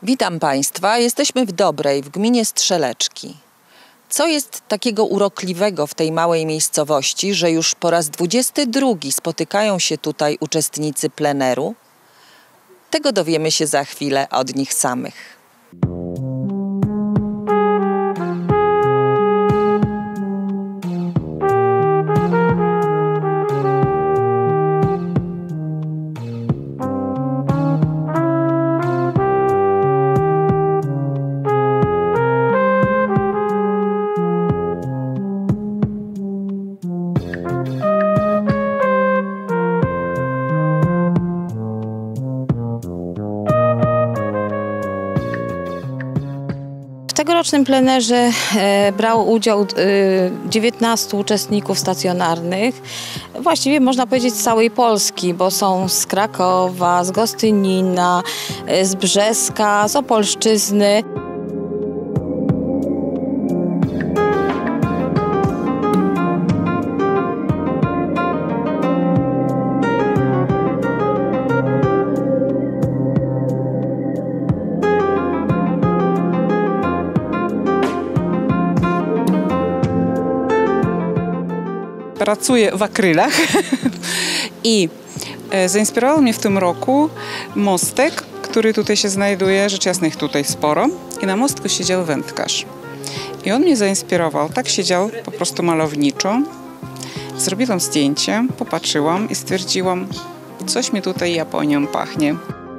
Witam Państwa. Jesteśmy w Dobrej, w gminie Strzeleczki. Co jest takiego urokliwego w tej małej miejscowości, że już po raz 22 spotykają się tutaj uczestnicy pleneru? Tego dowiemy się za chwilę od nich samych. W tegorocznym plenerze brało udział 19 uczestników stacjonarnych, właściwie można powiedzieć z całej Polski, bo są z Krakowa, z Gostynina, z Brzeska, z Opolszczyzny. Pracuję w akrylach i zainspirował mnie w tym roku mostek, który tutaj się znajduje, rzecz jasna ich tutaj sporo, i na mostku siedział wędkarz. I on mnie zainspirował, tak siedział po prostu malowniczo. Zrobiłam zdjęcie, popatrzyłam i stwierdziłam, coś mi tutaj Japonią pachnie.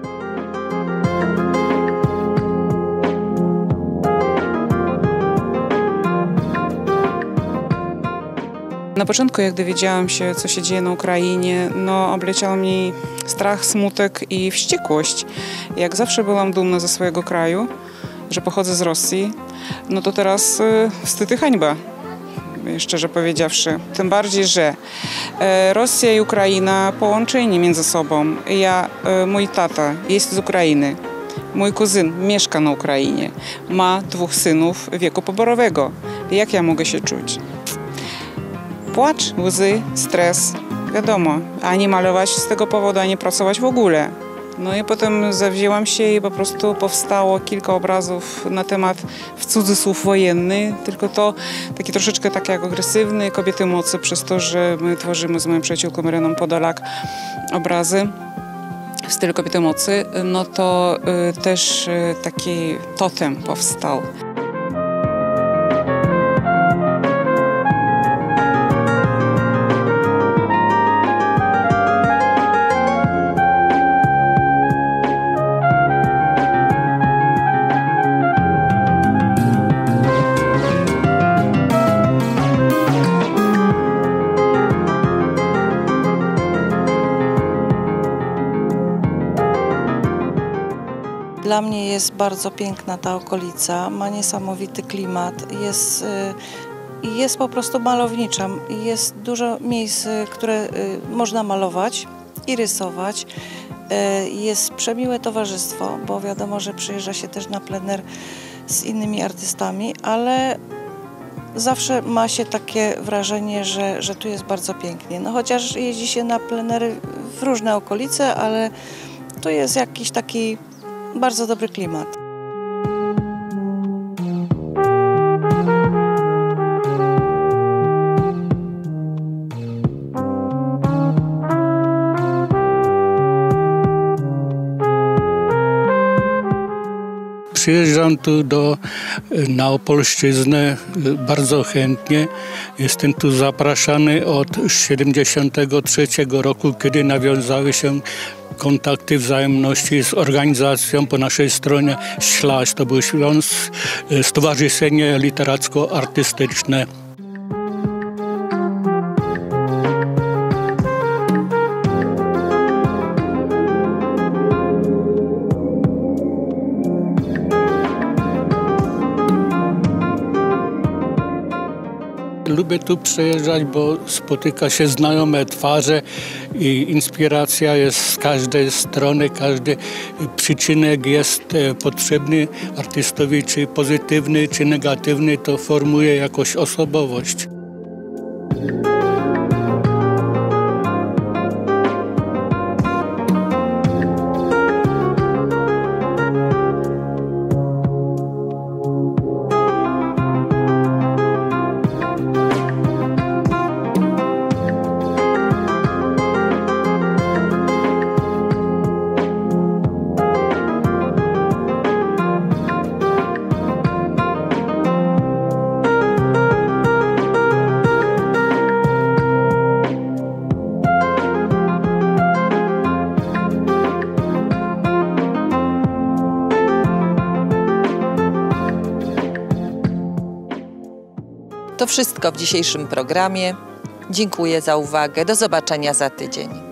Na początku, jak dowiedziałam się, co się dzieje na Ukrainie, obleciał mnie strach, smutek i wściekłość. Jak zawsze byłam dumna ze swojego kraju, że pochodzę z Rosji, to teraz wstyd i hańba, szczerze powiedziawszy. Tym bardziej, że Rosja i Ukraina połączeni między sobą. Mój tata jest z Ukrainy. Mój kuzyn mieszka na Ukrainie. Ma 2 synów wieku poborowego. Jak ja mogę się czuć? Płacz, łzy, stres, wiadomo, ani malować z tego powodu, ani pracować w ogóle. I potem zawzięłam się i po prostu powstało kilka obrazów na temat, w cudzysłów, wojenny, tylko to taki troszeczkę jak agresywny, kobiety mocy, przez to, że my tworzymy z moją przyjaciółką Ireną Podolak obrazy w stylu kobiety mocy, to też taki totem powstał. Dla mnie jest bardzo piękna ta okolica, ma niesamowity klimat, jest po prostu malownicza. Jest dużo miejsc, które można malować i rysować. Jest przemiłe towarzystwo, bo wiadomo, że przyjeżdża się też na plener z innymi artystami, ale zawsze ma się takie wrażenie, że tu jest bardzo pięknie. Chociaż jeździ się na plenery w różne okolice, ale tu jest jakiś taki bardzo dobry klimat. Przyjeżdżam tu na Opolszczyznę bardzo chętnie. Jestem tu zapraszany od 1973 roku, kiedy nawiązały się kontakty wzajemności z organizacją po naszej stronie Ślaś. To było Stowarzyszenie Literacko-Artystyczne. Lubię tu przyjeżdżać, bo spotyka się znajome twarze i inspiracja jest z każdej strony, każdy przyczynek jest potrzebny artystowi, czy pozytywny, czy negatywny, to formuje jakąś osobowość. To wszystko w dzisiejszym programie. Dziękuję za uwagę. Do zobaczenia za tydzień.